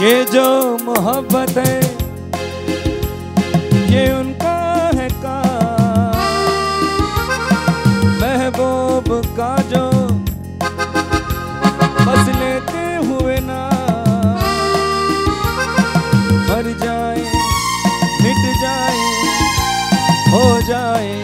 ये जो मोहब्बत है ये उनका है काम, महबूब का जो बस लेते हुए ना मर जाए, मिट जाए, हो जाए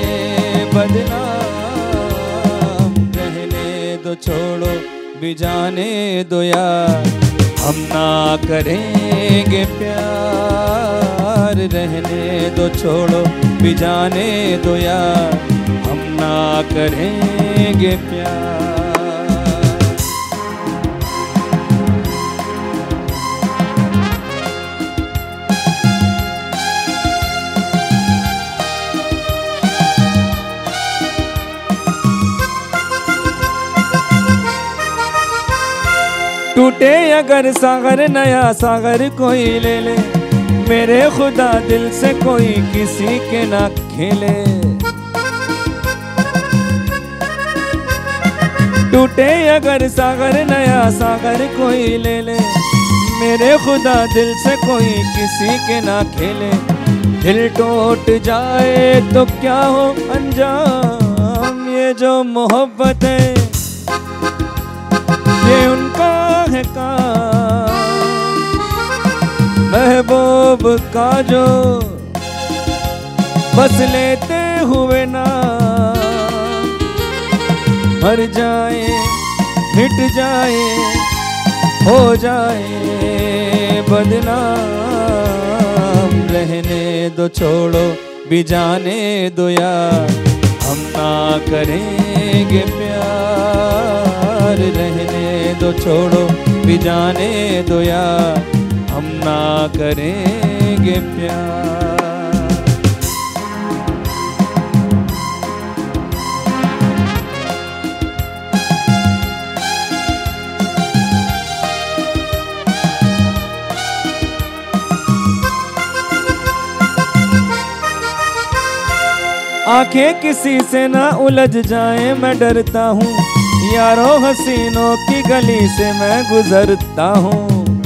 बदनाम। रहने दो छोड़ो भी जाने दो यार, हम ना करेंगे प्यार। रहने दो छोड़ो भी जाने दो यार, हम ना करेंगे प्यार। टूटे अगर सागर नया सागर कोई ले ले, मेरे खुदा दिल से कोई किसी के ना खेले। टूटे अगर सागर नया सागर कोई ले ले, मेरे खुदा दिल से कोई किसी के ना खेले। दिल टूट जाए तो क्या हो अंजाम, ये जो मोहब्बत है ये उनका है काम, महबूब का जो बस लेते हुए ना मर जाए, मिट जाए, हो जाए बदनाम। रहने दो छोड़ो भी जाने दो यार, हम ना करेंगे प्यार। रहने दो छोड़ो भी जाने दो यार, हम ना करेंगे प्यार। आंखें किसी से ना उलझ जाए मैं डरता हूँ, यारों हसीनों की गली से मैं गुजरता हूँ।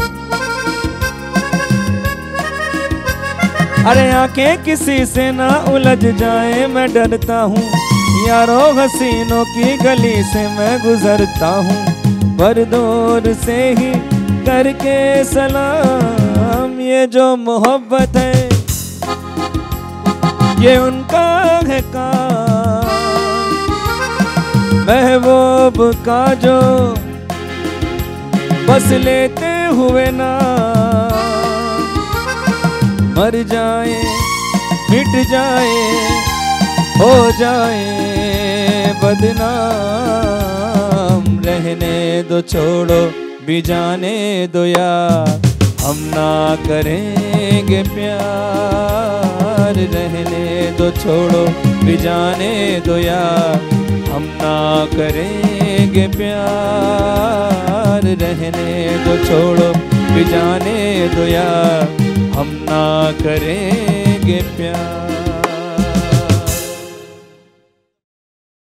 अरे आंखें किसी से ना उलझ जाए मैं डरता हूँ, यारों हसीनों की गली से मैं गुजरता हूँ। पर दूर से ही करके सलाम, ये जो मोहब्बत है ये उनका है काम, महबूब का जो बस लेते हुए ना मर जाए, मिट जाए, हो जाए बदनाम। रहने दो छोड़ो भी जाने दो यार, हम ना करेंगे प्यार। रहने दो छोड़ो भी जाने दो यार, हम ना करेंगे प्यार। रहने दो छोड़ो भी जाने दो यार, हम ना करेंगे प्यार।